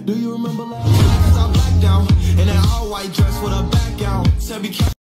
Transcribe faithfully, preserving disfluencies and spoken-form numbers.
Do you remember last night? Cause I blacked out in that all white dress with a back out. Said be careful.